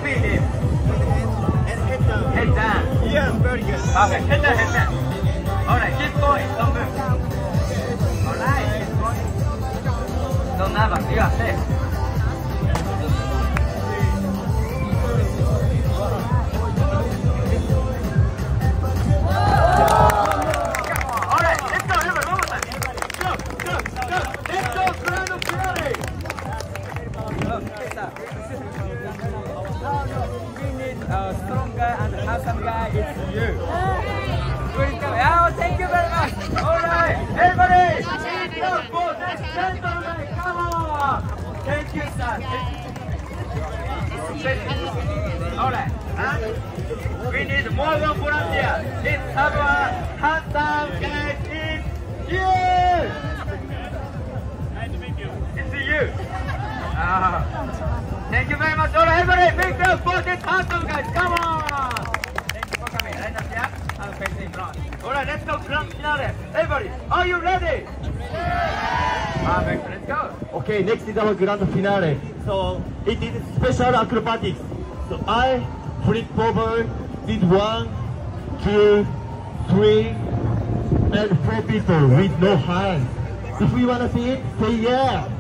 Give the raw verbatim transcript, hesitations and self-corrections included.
feet in. And head down. Head down. Yes, very good. Perfect. Head down, head down. Alright, keep going. Don't move. Alright, keep going. Don't nervous. You are safe. Alright, let's go. One more time. Go, go, go. Let's go. Grand finale. We need a strong guy and handsome guy. It's you. Please come. Oh, thank you very much. Alright, everybody. Go for this gentleman. Come on. Thank you, sir. Thank you. Alright, and we need more one volunteer. Let's have a handsome guy in here. Nice to meet you. It's you. Ah. Thank you very much. Alright, everybody, big clap for this handsome guys. Come on. Thank you for coming. Right up here and face in front. Alright, let's go grand finale. Everybody, are you ready? Perfect. Let's go. Okay, next is our grand finale. So it is special acrobatics. So I flip over, did one, two, three, and four people with no hands. If you wanna see it, say yeah.